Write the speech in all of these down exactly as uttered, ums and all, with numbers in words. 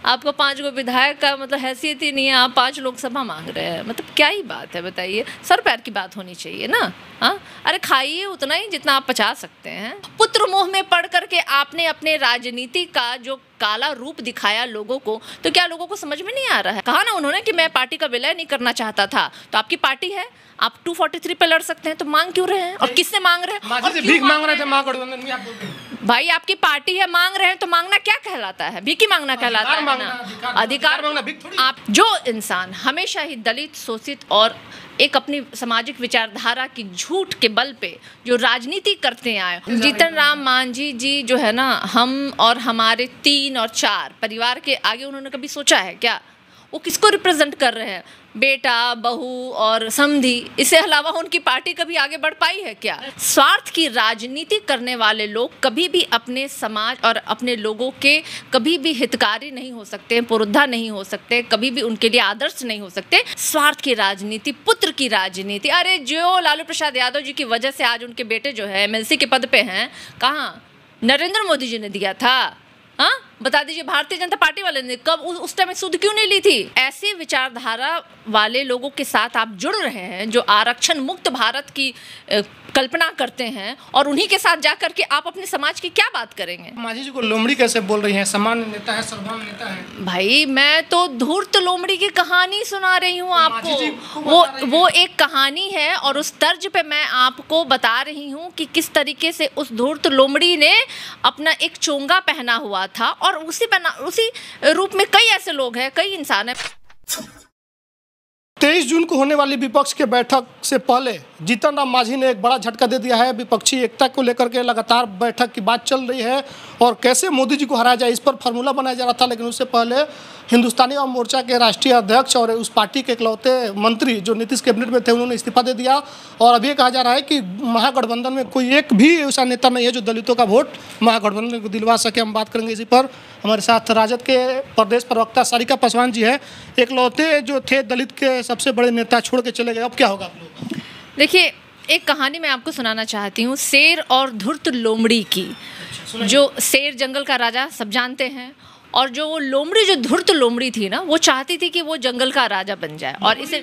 आपको पाँच गो विधायक का मतलब हैसियत ही नहीं है, आप पाँच लोकसभा मांग रहे हैं, मतलब क्या ही बात है बताइए। सर पैर की बात होनी चाहिए ना। हाँ, अरे खाइए उतना ही जितना आप पचा सकते हैं। पुत्र मोह में पढ़ करके आपने अपने राजनीति का जो काला रूप दिखाया लोगों को, तो क्या लोगों को समझ में नहीं आ रहा है? कहा ना उन्होंने कि मैं पार्टी का विलय नहीं करना चाहता था, तो आपकी पार्टी है, आप दो सौ तैंतालीस पे लड़ सकते हैं, तो मांग क्यों रहे हैं और किससे मांग रहे हैं? और भीख मांग रहे थे महागठबंधन में, आप बोलते हैं भाई आपकी पार्टी है, मांग रहे हैं, तो मांगना क्या कहलाता है? भीख ही मांगना कहलाता है ना। अधिकार मांगना भीख थोड़ी। आप जो इंसान हमेशा ही दलित, शोषित और एक अपनी सामाजिक विचारधारा की झूठ के बल पे जो राजनीति करते आए, जीतन राम मांझी जी जो है ना, हम और हमारे तीन और चार परिवार के आगे उन्होंने कभी सोचा है क्या? वो किसको रिप्रेजेंट कर रहे हैं? बेटा, बहू और समधी, इससे अलावा उनकी पार्टी कभी आगे बढ़ पाई है क्या? स्वार्थ की राजनीति करने वाले लोग कभी भी अपने समाज और अपने लोगों के कभी भी हितकारी नहीं हो सकते, पुरोधा नहीं हो सकते, कभी भी उनके लिए आदर्श नहीं हो सकते। स्वार्थ की राजनीति, पुत्र की राजनीति। अरे जो लालू प्रसाद यादव जी की वजह से आज उनके बेटे जो है एमएलसी के पद पे हैं, कहाँ? नरेंद्र मोदी जी ने दिया था। हाँ, बता दीजिए, भारतीय जनता पार्टी वाले ने कब उस टाइम सुध क्यों नहीं ली थी? ऐसी विचारधारा वाले लोगों के साथ आप जुड़ रहे हैं जो आरक्षण मुक्त भारत की कल्पना करते हैं, और उन्हीं के साथ जाकर के आप अपने समाज की क्या बात करेंगे? मांझी जी को लोमड़ी कैसे बोल रही हैं? सामान्य नेता है, सर्वभौम नेता है। भाई मैं तो धूर्त लोमड़ी की कहानी सुना रही हूँ आपको। वो वो एक कहानी है और उस तर्ज पे मैं आपको बता रही हूँ कि किस तरीके से उस धूर्त लोमड़ी ने अपना एक चोंगा पहना हुआ था, और उसी पहना उसी रूप में कई ऐसे लोग हैं, कई इंसान हैं। तेईस जून को होने वाली विपक्ष के बैठक से पहले जीतन राम मांझी ने एक बड़ा झटका दे दिया है। विपक्षी एकता को लेकर के लगातार बैठक की बात चल रही है और कैसे मोदी जी को हराया जाए, इस पर फार्मूला बनाया जा रहा था। लेकिन उससे पहले हिंदुस्तानी अवाम मोर्चा के राष्ट्रीय अध्यक्ष और उस पार्टी के इकलौते मंत्री जो नीतीश कैबिनेट में थे, उन्होंने इस्तीफा दे दिया। और अभी कहा जा रहा है कि महागठबंधन में कोई एक भी ऐसा नेता नहीं है जो दलितों का वोट महागठबंधन को दिलवा सके। हम बात करेंगे इसी पर। हमारे साथ राजद के प्रदेश प्रवक्ता सारिका पासवान जी है। इकलौते जो थे दलित के सबसे बड़े नेता छोड़ के चले गए, अब क्या होगा आप लोग? देखिए, एक कहानी मैं आपको सुनाना चाहती हूँ, शेर और धूर्त लोमड़ी की। जो शेर जंगल का राजा सब जानते हैं, और जो वो लोमड़ी, जो धूर्त लोमड़ी थी ना, वो चाहती थी कि वो जंगल का राजा बन जाए, और इसे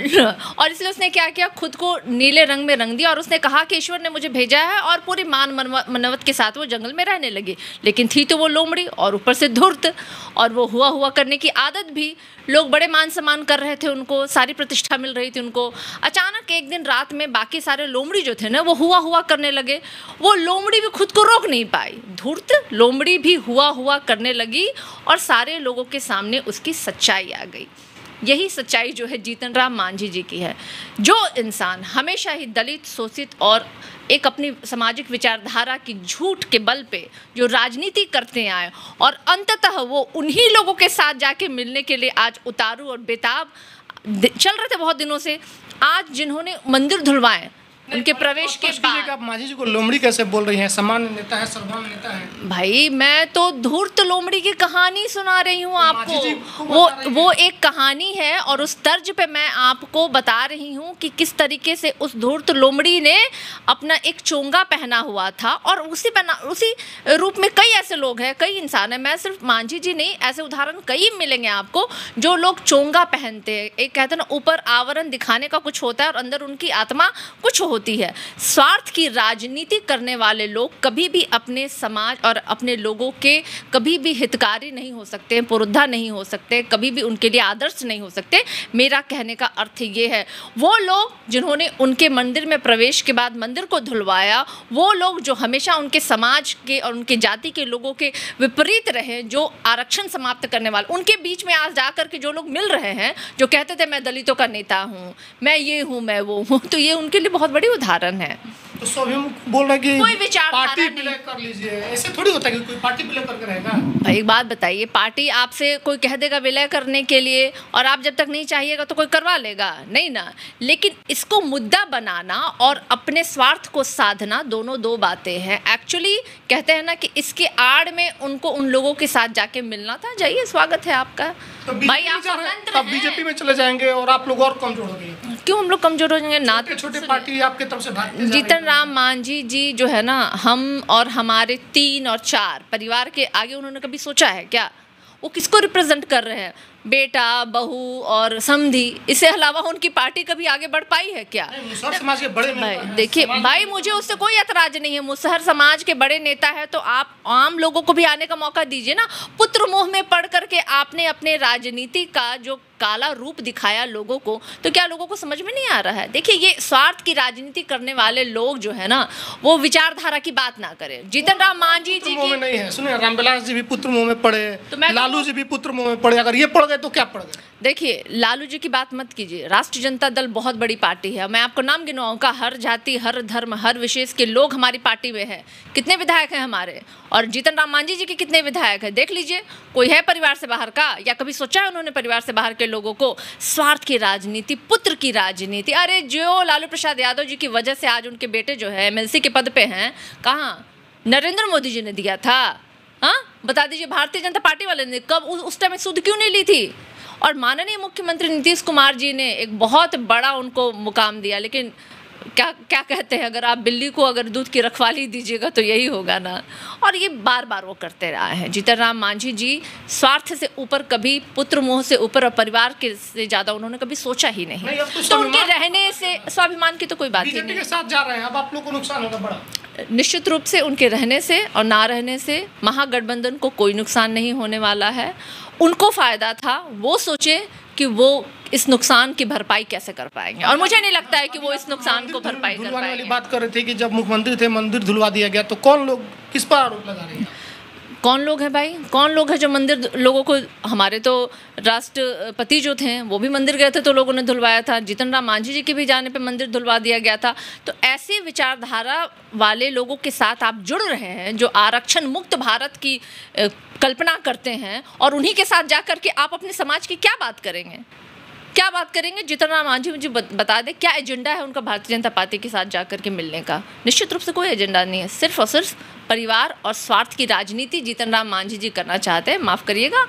और इसलिए उसने क्या किया, खुद को नीले रंग में रंग दिया, और उसने कहा कि ईश्वर ने मुझे भेजा है, और पूरी मान मनवत के साथ वो जंगल में रहने लगी। लेकिन थी तो वो लोमड़ी और ऊपर से धूर्त, और वो हुआ हुआ करने की आदत भी। लोग बड़े मान सम्मान कर रहे थे उनको, सारी प्रतिष्ठा मिल रही थी उनको। अचानक एक दिन रात में बाकी सारे लोमड़ी जो थे ना, वो हुआ हुआ करने लगे। वो लोमड़ी भी खुद को रोक नहीं पाई, धूर्त लोमड़ी भी हुआ हुआ करने लगी, और सारे लोगों के सामने उसकी सच्चाई आ गई। यही सच्चाई जो है जीतन राम मांझी जी की है। जो इंसान हमेशा ही दलित, शोषित और एक अपनी सामाजिक विचारधारा की झूठ के बल पे जो राजनीति करते आए, और अंततः वो उन्हीं लोगों के साथ जाके मिलने के लिए आज उतारू और बेताब चल रहे थे बहुत दिनों से। आज जिन्होंने मंदिर धुलवाए, उनके प्रवेश के बाद आप मांझी जी को लोमड़ी कैसे बोल रही हैं? सामान्य नेता है, सर्वभौम नेता है। भाई मैं तो धूर्त लोमड़ी की कहानी सुना रही हूँ आपको। वो वो एक कहानी है और उस तर्ज पे मैं आपको बता रही हूँ कि किस तरीके से उस धूर्त लोमड़ी ने अपना एक चोंगा पहना हुआ था, और उसी पहना उसी रूप में कई ऐसे लोग हैं, कई इंसान हैं। मैं सिर्फ मांझी जी नहीं, ऐसे उदाहरण कई मिलेंगे आपको जो लोग चोंगा पहनते हैं। एक कहते हैं ना, ऊपर आवरण दिखाने का कुछ होता है और अंदर उनकी आत्मा कुछ होती है। स्वार्थ की राजनीति करने वाले लोग कभी भी अपने समाज और अपने लोगों के कभी भी हितकारी नहीं हो सकते, पुरोधा नहीं हो सकते, कभी भी उनके लिए आदर्श नहीं हो सकते। मेरा कहने का अर्थ ये है, वो लोग जिन्होंने उनके मंदिर में प्रवेश के बाद मंदिर को धुलवाया, वो लोग जो हमेशा उनके समाज के और उनके जाति के लोगों के विपरीत रहे, जो आरक्षण समाप्त करने वाले, उनके बीच में आज जाकर के जो लोग मिल रहे हैं, जो कहते थे मैं दलितों का नेता हूँ, मैं ये हूँ, मैं वो हूँ, तो ये उनके लिए बहुत बड़ी उदाहरण है। तो सभी बोल रहे कि कोई विचारधारा पार्टी विलय कर लीजिए, ऐसे थोड़ी होता है कि कोई पार्टी विलय करके रहेगा। भाई एक बात बताइए, पार्टी आपसे कोई कह देगा विलय करने के लिए, और आप जब तक नहीं चाहिएगा तो कोई करवा लेगा नहीं ना। लेकिन इसको मुद्दा बनाना और अपने स्वार्थ को साधना, दोनों दो बातें हैं। एक्चुअली कहते हैं ना कि इसके आड़ में उनको उन लोगों के साथ जाके मिलना था। जाइए, स्वागत है आपका। तो भाई आप स्वतंत्र हैं, बीजेपी में चले जाएंगे और आप लोग और कमजोर हो गए। क्यों हम लोग कमजोर हो जाएंगे? ना छोटे पार्टी आपके तरफ से भागते जीतन राम मांझी जी जो है ना, हम और हमारे तीन और चार परिवार के आगे उन्होंने कभी सोचा है क्या? वो किसको रिप्रेजेंट कर रहे हैं? बेटा, बहू और समधी, इससे अलावा उनकी पार्टी कभी आगे बढ़ पाई है क्या? मुसहर समाज के बड़े भाई देखिए भाई, मुझे उससे कोई एतराज नहीं है, मुसहर समाज के बड़े नेता है तो आप आम लोगों को भी आने का मौका दीजिए ना। पुत्र मोह में पढ़ करके आपने अपने राजनीति का जो काला रूप दिखाया लोगों को, तो क्या लोगों को समझ में नहीं आ रहा है? देखिए, ये स्वार्थ की राजनीति करने वाले लोग जो है ना, वो विचारधारा की बात ना करें। जीतन राम मांझी जी की नहीं है, सुनिए, रामविलास जी भी पुत्र मुंह में पड़े, तो मैं लालू जी भी पुत्र मुंह में पड़े, अगर ये पड़ गए तो क्या पड़ गए? देखिए, लालू जी की बात मत कीजिए। राष्ट्रीय जनता दल बहुत बड़ी पार्टी है, मैं आपको नाम गिनवाऊंगा, हर जाति, हर धर्म, हर विशेष के लोग हमारी पार्टी में है। कितने विधायक हैं हमारे, और जीतन राम मांझी जी के कितने विधायक हैं, देख लीजिए। कोई है परिवार से बाहर का, या कभी सोचा है उन्होंने परिवार से बाहर के लोगों को? स्वार्थ की राजनीति, पुत्र की राजनीति। अरे जो लालू प्रसाद यादव जी की वजह से आज उनके बेटे जो है एमएलसी के पद पे हैं, कहाँ? नरेंद्र मोदी जी ने दिया था। हाँ, बता दीजिए, भारतीय जनता पार्टी वाले ने कब उस टाइम सुध क्यों नहीं ली थी? और माननीय मुख्यमंत्री नीतीश कुमार जी ने एक बहुत बड़ा उनको मुकाम दिया, लेकिन क्या क्या कहते हैं, अगर आप बिल्ली को अगर दूध की रखवाली दीजिएगा तो यही होगा ना। और ये बार बार वो करते रहे हैं। जीतन राम मांझी जी स्वार्थ से ऊपर कभी, पुत्र मोह से ऊपर और परिवार के से ज़्यादा उन्होंने कभी सोचा ही नहीं, नहीं तो, तो उनके रहने से स्वाभिमान की तो कोई बात ही नहीं। के साथ जा रहे हैं, अब आप लोग को नुकसान होगा बड़ा। निश्चित रूप से उनके रहने से और ना रहने से महागठबंधन को कोई नुकसान नहीं होने वाला है। उनको फ़ायदा था, वो सोचे कि वो इस नुकसान की भरपाई कैसे कर पाएंगे, और मुझे नहीं लगता है कि वो इस नुकसान को भरपाई कर पाएंगे। बात कर रहे थे कि जब मुख्यमंत्री थे मंदिर धुलवा दिया गया, तो कौन लोग किस पर आरोप लगा रहे हैं? कौन लोग हैं भाई? कौन लोग हैं जो मंदिर लोगों को? हमारे तो राष्ट्रपति जो थे वो भी मंदिर गए थे तो लोगों ने धुलवाया था। जीतन राम मांझी जी के भी जाने पे मंदिर धुलवा दिया गया था। तो ऐसी विचारधारा वाले लोगों के साथ आप जुड़ रहे हैं जो आरक्षण मुक्त भारत की कल्पना करते हैं, और उन्हीं के साथ जा कर के आप अपने समाज की क्या बात करेंगे? क्या बात करेंगे? जीतन राम मांझी मुझे बता दें क्या एजेंडा है उनका भारतीय जनता पार्टी के साथ जाकर के मिलने का? निश्चित रूप से कोई एजेंडा नहीं है, सिर्फ और सिर्फ परिवार और स्वार्थ की राजनीति जीतन राम मांझी जी करना चाहते हैं। माफ़ करिएगा,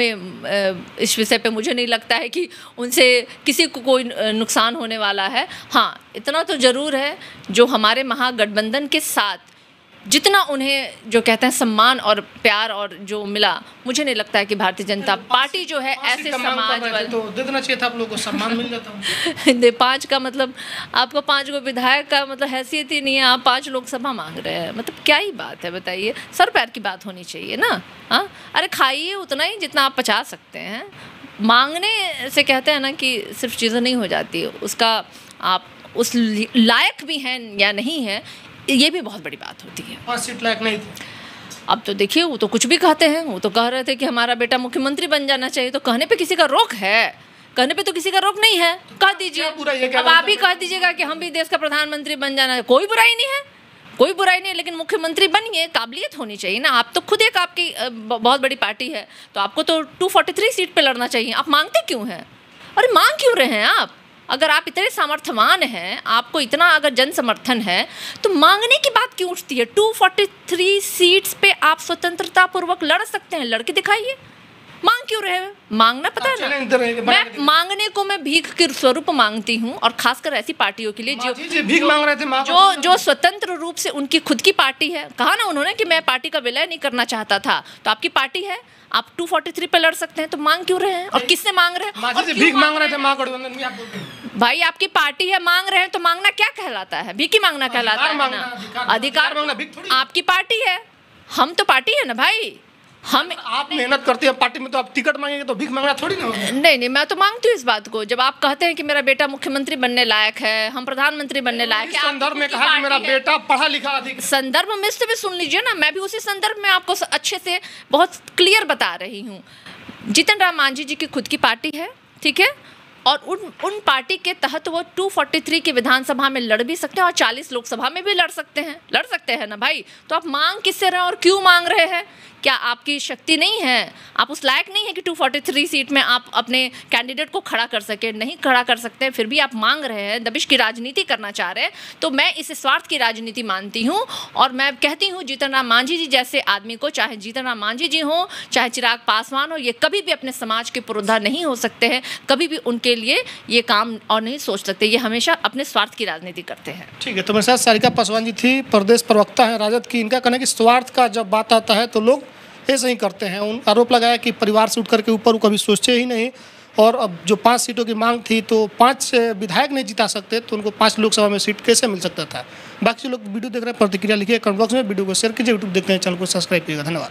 हमें इस विषय पे मुझे नहीं लगता है कि उनसे किसी को कोई नुकसान होने वाला है। हाँ, इतना तो ज़रूर है, जो हमारे महागठबंधन के साथ जितना उन्हें जो कहते हैं सम्मान और प्यार और जो मिला, मुझे नहीं लगता है कि भारतीय जनता पार्टी जो है ऐसे समाज वाले, तो दे देना चाहिए था आप लोगों को, सम्मान मिल जाता। दे पाँच का मतलब आपको पाँच को विधायक का मतलब हैसियत ही नहीं है, आप पाँच लोकसभा मांग रहे हैं, मतलब क्या ही बात है बताइए? सर पैर की बात होनी चाहिए ना। हाँ, अरे खाइए उतना ही जितना आप पचा सकते हैं। मांगने से कहते हैं ना कि सिर्फ चीज़ें नहीं हो जाती, उसका आप उस लायक भी हैं या नहीं है, ये भी बहुत बड़ी बात होती है। पाँच सीट लायक नहीं थे। अब तो देखिए, वो तो कुछ भी कहते हैं। वो तो कह रहे थे कि हमारा बेटा मुख्यमंत्री बन जाना चाहिए, तो कहने पे किसी का रोक है? कहने पे तो किसी का रोक नहीं है, कह दीजिए। अब आप ही कह दीजिएगा कि हम भी देश का प्रधानमंत्री बन जाना है, कोई बुराई नहीं है, कोई बुराई नहीं है, लेकिन मुख्यमंत्री बनिए, काबिलियत होनी चाहिए ना। आप तो खुद एक आपकी बहुत बड़ी पार्टी है, तो आपको तो टू फोर्टी थ्री सीट पे लड़ना चाहिए। आप मांगते क्यों हैं? अरे मांग क्यों रहे हैं आप? अगर आप इतने सामर्थ्यवान हैं, आपको इतना अगर जन समर्थन है, तो मांगने की बात क्यों उठती है? टू फोर्टी थ्री सीट्स पे आप स्वतंत्रता पूर्वक लड़ सकते हैं, लड़के दिखाइए। मांग क्यों रहे? मांगना पता है ना, मैं मांगने को मैं भीख के स्वरूप मांगती हूँ, और खासकर ऐसी पार्टियों के लिए जो भीख मांग रहे थे, जो जो स्वतंत्र रूप से उनकी खुद की पार्टी है। कहा ना उन्होंने कि मैं पार्टी का विलय नहीं करना चाहता था, तो आपकी पार्टी है, आप टू फोर्टी थ्री पे लड़ सकते हैं, तो मांग क्यों रहे हैं? और किससे मांग रहे हैं? और भीख मांग रहे थे महागठबंधन में, आप बोलते हैं भाई आपकी पार्टी है, मांग रहे हैं, तो मांगना क्या कहलाता है? भीख ही मांगना कहलाता है ना। अधिकार मांगना भीख थोड़ी। आपकी पार्टी है, हम तो पार्टी है ना भाई। हम आप मेहनत करते हैं पार्टी में, तो आप टिकट मांगेंगे तो भीख मांगना थोड़ी ना होगा। नहीं नहीं, मैं तो मांगती हूँ इस बात को। जब आप कहते हैं कि मेरा बेटा मुख्यमंत्री बनने लायक है, हम प्रधानमंत्री बनने लायक है, संदर्भ में कहा कि मेरा बेटा पढ़ा लिखा अधिक, संदर्भ में से भी सुन लीजिए ना, मैं भी उसी संदर्भ में आपको अच्छे से बहुत क्लियर बता रही हूँ। जीतन राम मांझी जी की खुद की पार्टी है, ठीक है, और उन उन पार्टी के तहत वो टू फोर्टी थ्री की विधानसभा में लड़ भी सकते हैं और चालीस लोकसभा में भी लड़ सकते हैं, लड़ सकते हैं ना भाई। तो आप मांग किससे रहे हैं और क्यों मांग रहे हैं? क्या आपकी शक्ति नहीं है? आप उस लायक नहीं है कि टू फोर्टी थ्री सीट में आप अपने कैंडिडेट को खड़ा कर सके? नहीं खड़ा कर सकते हैं, फिर भी आप मांग रहे हैं, दबिश की राजनीति करना चाह रहे हैं। तो मैं इसे स्वार्थ की राजनीति मानती हूँ, और मैं कहती हूँ जीतन राम मांझी जी जैसे आदमी को, चाहे जीतन राम मांझी जी हो, चाहे चिराग पासवान हो, ये कभी भी अपने समाज के पुरोधा नहीं हो सकते हैं, कभी भी उनके लिए ये काम और नहीं सोच सकते। ये हमेशा अपने स्वार्थ की राजनीति करते हैं। ठीक है, तो मेरे साथ सारिका पासवान जी थी, प्रदेश प्रवक्ता हैं राजद की। इनका कहना है कि स्वार्थ का जब बात आता है तो लोग ऐसे ही करते हैं। उन आरोप लगाया कि परिवार से उठ करके ऊपर वो कभी सोचे ही नहीं, और अब जो पाँच सीटों की मांग थी तो पाँच विधायक नहीं जिता सकते, तो उनको पाँच लोकसभा में सीट कैसे मिल सकता था। बाकी लोग वीडियो देख रहे हैं, प्रतिक्रिया लिखिए कमेंट बॉक्स में, वीडियो को शेयर कीजिए, यूट्यूब देखते हैं चैनल को सब्सक्राइब कीजिएगा। धन्यवाद।